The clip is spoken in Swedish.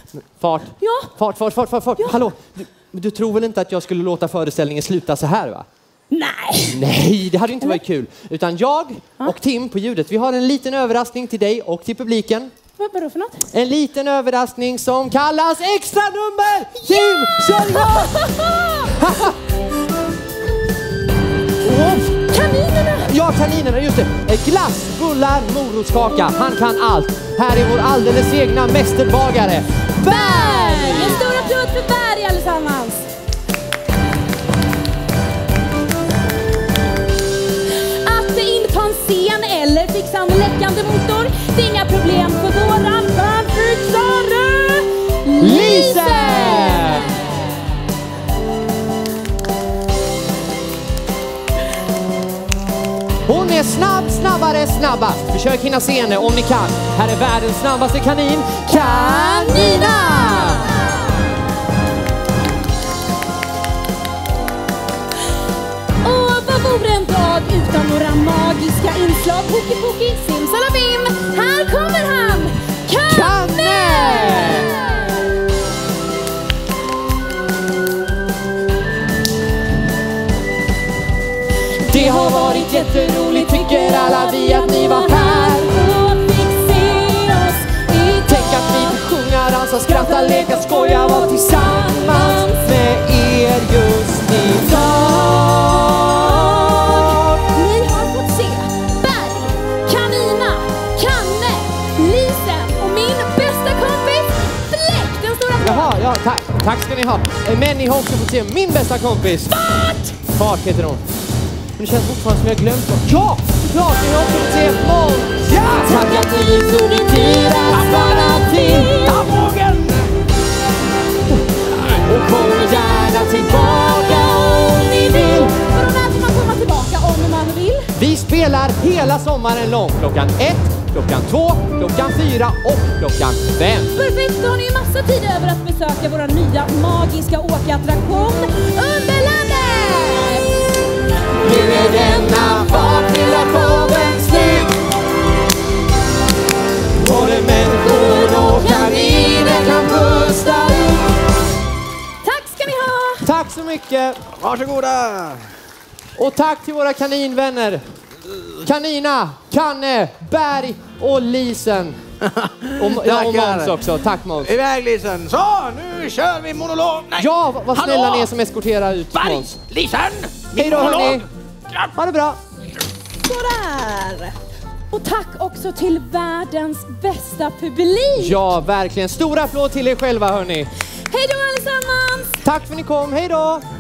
Fart. Ja. Fart. Ja. Hallå, du tror väl inte att jag skulle låta föreställningen sluta så här, va? Nej, det hade inte varit kul. Utan jag och Tim på ljudet, vi har en liten överraskning till dig och till publiken. Vad då för något? En liten överraskning som kallas extra nummer. Tim, kör igång! Kaninerna! Ja, kaninerna, just det. Glass, bullar, morotskaka. Han kan allt. Här är vår alldeles egna mästerbagare, Berg! En stor applåd för Berg allesammans! Att inte ta en scen eller fixa en läckande motor, det är inga problem för våran bandfixare Lisen! Hon är snabbast. Försök hinna se henne om ni kan. Här är världens snabbaste kanin, Kanina! Och vad vore en dag utan några magiska inslag? Hoki, simsalabim! Här kommer han! Kanne! Det har varit jätteroligt, tycker alla vi att ni var här. Och fick se oss i Tänk att vi fick sjunga, dansa, skratta, leka, skoja, vara tillsammans med er just idag. Ni har fått se Berg, Kanina, Kanne, Lisen och min bästa kompis Fläck, den stora applåd. Jaha, ja, tack ska ni ha. Men ni har också fått se min bästa kompis. Fart heter hon. Men det känns fortfarande som jag glömt dem. Ja, klart, ni har också fått se Måns. Ja, tack att ni tog er tid att stanna till. Ta vågen! Och kom gärna tillbaka om ni vill. Och när får man komma tillbaka om man vill? Vi spelar hela sommaren lång. Klockan 1, klockan 2, klockan 4 och klockan 5. Perfekt, då har ni ju massa tid över att besöka våra nya magiska åkattraktion Underlandet! Nu är denna fartliga showen slut. Både människor och kaniner kan pusta ut. Tack ska ni ha! Tack så mycket. Varsågoda! Och tack till våra kaninvänner. Kanina, Kanne, Berg och Lisen. Och Måns också. Tack Måns. Iväg Lisen. Så, nu kör vi monolog. Nej. Ja, vad snälla ni är som eskorterar ut Berg, Måns. Lisen! Hej då hörni. Ha det bra. Sådär! Och tack också till världens bästa publik! Ja, verkligen. Stora applåd till er själva hörni. Hej då allesammans! Tack för att ni kom. Hej då.